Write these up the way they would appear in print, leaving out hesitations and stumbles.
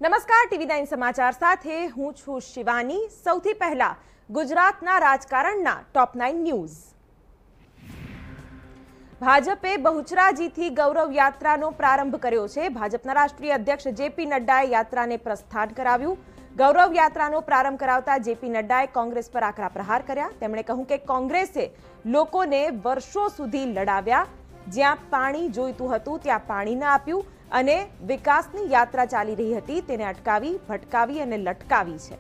નમસ્કાર, TV9 સમાચાર સાથે હું છું શિવાની। સૌથી પહેલા ગુજરાતના રાજકારણના ટોપ 9 ન્યૂઝ। ભાજપે બહુચરાજીથી ગૌરવ યાત્રાનો પ્રારંભ કર્યો છે। ભાજપના રાષ્ટ્રીય અધ્યક્ષ જેપી નડ્ડાએ યાત્રાને પ્રસ્થાન કરાવ્યું। ગૌરવ યાત્રાનો પ્રારંભ કરાવતા જેપી નડ્ડાએ કોંગ્રેસ પર આકરા પ્રહાર કર્યા। તેમણે કહ્યું કે કોંગ્રેસે લોકોને વર્ષો સુધી લડાવ્યા, જ્યાં પાણી જોઈતું હતું ત્યાં પાણી ન આપ્યું અને વિકાસની યાત્રા ચાલી રહી હતી તેને અટકાવી, ભટકાવી અને લટકાવી છે।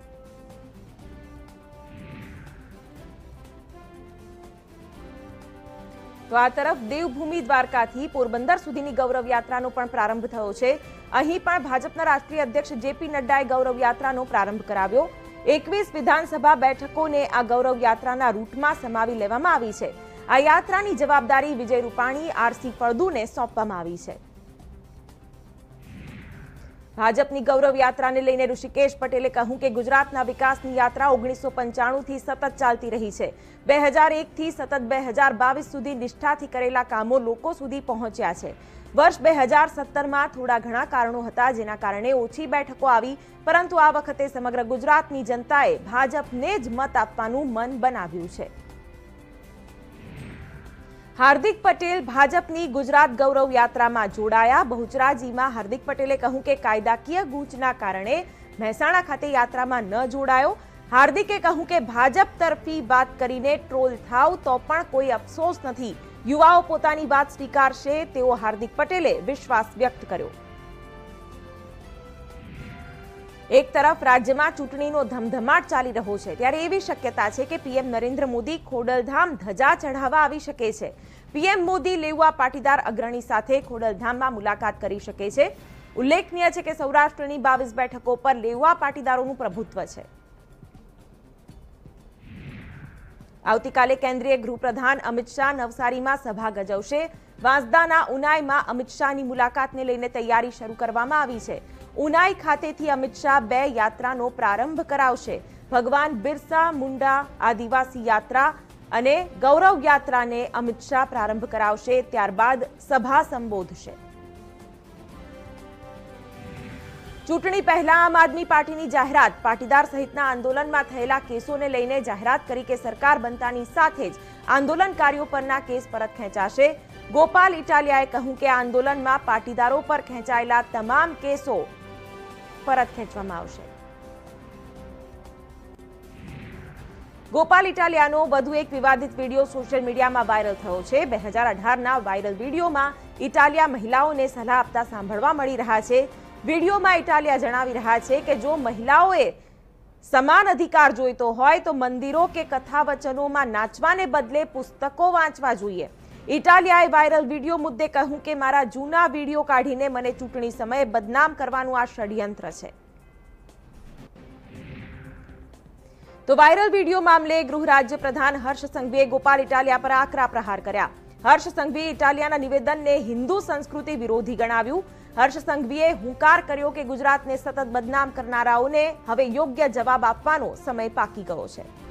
તો આ તરફ દેવભૂમિ દ્વારકાથી પોરબંદર સુધીની ગૌરવ યાત્રાનો પણ પ્રારંભ થયો છે। અહીં પણ ભાજપના રાષ્ટ્રીય અધ્યક્ષ જેપી નડ્ડાએ ગૌરવ યાત્રાનો પ્રારંભ કરાવ્યો। 21 વિધાનસભા બેઠકોને આ ગૌરવ યાત્રાના રૂટમાં સમાવી લેવામાં આવી છે। આ યાત્રાની જવાબદારી વિજય રૂપાણી, આરસી ફળદુને સોંપવામાં આવી છે। ભાજપની ગૌરવ યાત્રાને લઈને ઋષિકેશ પટેલે કહ્યું કે ગુજરાતના વિકાસની યાત્રા 1995 થી સતત ચાલતી રહી છે। 2001 થી સતત 2022 સુધી નિષ્ઠાથી કરેલા કામો લોકો સુધી પહોંચ્યા છે। વર્ષ 2017માં થોડા ઘણા કારણો હતા જેના કારણે ઓછી બેઠકો આવી, પરંતુ આ વખતે સમગ્ર ગુજરાતની જનતાએ ભાજપને જ મત આપવાનું મન બનાવ્યું છે। हार्दिक पटेल भाजपनी गुजरात गौरव यात्रा में जोड़ाया। बहुचराजीमां हार्दिक पटेले कहूं के कायदाकीय गूंचना कारणे મહેસાણા ખાતે યાત્રામાં ન જોડાયો। હાર્દિકે કહ્યું કે ભાજપ તરફી વાત કરીને ટ્રોલ થાવ તો પણ કોઈ અફસોસ નથી, યુવાઓ પોતાની વાત સ્વીકારશે તેવો હાર્દિક પટેલે વિશ્વાસ વ્યક્ત કર્યો। એક તરફ રાજ્યમાં ચૂંટણીનો ધમધમાટ ચાલી રહ્યો છે ત્યારે એવી શક્યતા છે કે પીએમ નરેન્દ્ર મોદી ખોડલધામ ધજા ચઢાવવા આવી શકે છે। પીએમ મોદી લેઉવા પાટીદાર અગ્રણી સાથે ખોડલધામમાં મુલાકાત કરી શકે છે। ઉલ્લેખનીય છે કે સૌરાષ્ટ્રની 22 બેઠકો પર લેઉવા પાટીદારોનું પ્રભુત્વ છે। આવતીકાલે કેન્દ્રીય ગૃહપ્રધાન અમિત શાહ નવસારીમાં સભા ગજવશે। વાંસદાના ઉનાઈમાં અમિત શાહની મુલાકાતને લઈને તૈયારી શરૂ કરવામાં આવી છે। ઉનાઈ ખાતેથી અમિત શાહ 2 યાત્રાનો પ્રારંભ કરાવશે। ભગવાન બિરસા મુંડા આદિવાસી યાત્રા અને ગૌરવ યાત્રાને અમિત શાહ પ્રારંભ કરાવશે, ત્યારબાદ સભા સંબોધશે। ચૂંટણી પહેલા આમ આદમી પાર્ટીની જાહેરાત। પાટીદાર સહિતના આંદોલનમાં થયેલા કેસોને લઈને જાહેરાત કરી કે સરકાર બનતાની સાથે જ આંદોલનકારીઓ પરના કેસ પરત ખેંચાશે। ગોપાલ ઇટાલિયાએ કહ્યું કે આંદોલનમાં પાટીદારો પર ખેંચાયેલા તમામ કેસો પરત ખેંચવામાં આવશે। ગોપાલ ઇટાલિયાનો વધુ એક વિવાદિત વિડીયો સોશિયલ મીડિયામાં વાયરલ થયો છે। 2018ના વાયરલ વિડીયોમાં ઇટાલિયા મહિલાઓને સલાહ આપતા સાંભળવા મળી રહ્યા છે। વિડીયોમાં ઇટાલિયા જણાવી રહ્યા છે કે જો મહિલાઓએ સમાન અધિકાર જોઈતો હોય તો મંદિરો કે કથા વચનોમાં નાચવાને બદલે પુસ્તકો વાંચવા જોઈએ। ઇટાલિયાએ વાયરલ વિડીયો મુદ્દે કહ્યું કે મારા જૂના વિડીયો કાઢીને મને ચૂંટણી સમયે બદનામ કરવાનું આ ષડયંત્ર છે। તો વાયરલ વિડીયો મામલે ગૃહ રાજ્ય પ્રધાન હર્ષ સંઘવીએ ગોપાલ ઇટાલિયા પર આકરા પ્રહાર કર્યા। હર્ષ સંઘવીએ ઇટાલિયાના નિવેદનને હિન્દુ સંસ્કૃતિ વિરોધી ગણાવ્યું। હર્ષ સંઘવીએ હુંકાર કર્યો કે ગુજરાતને સતત બદનામ કરનારાઓને હવે યોગ્ય જવાબ આપવાનો સમય પાકી ગયો છે।